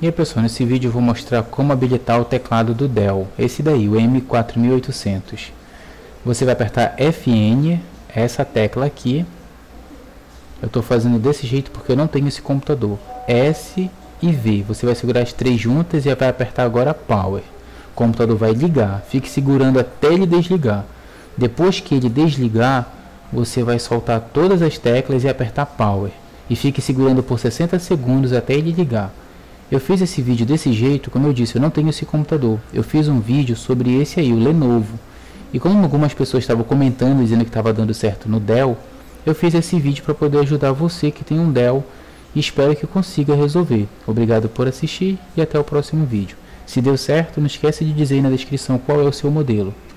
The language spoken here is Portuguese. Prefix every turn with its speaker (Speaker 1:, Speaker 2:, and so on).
Speaker 1: E aí pessoal, nesse vídeo eu vou mostrar como habilitar o teclado do Dell, esse daí, o M4800. Você vai apertar FN, essa tecla aqui. Eu estou fazendo desse jeito porque eu não tenho esse computador. S e V, você vai segurar as três juntas e vai apertar agora Power. O computador vai ligar, fique segurando até ele desligar. Depois que ele desligar, você vai soltar todas as teclas e apertar Power. E fique segurando por 60 segundos até ele ligar. Eu fiz esse vídeo desse jeito, como eu disse, eu não tenho esse computador. Eu fiz um vídeo sobre esse aí, o Lenovo. E como algumas pessoas estavam comentando, dizendo que estava dando certo no Dell, eu fiz esse vídeo para poder ajudar você que tem um Dell e espero que consiga resolver. Obrigado por assistir e até o próximo vídeo. Se deu certo, não esquece de dizer aí na descrição qual é o seu modelo.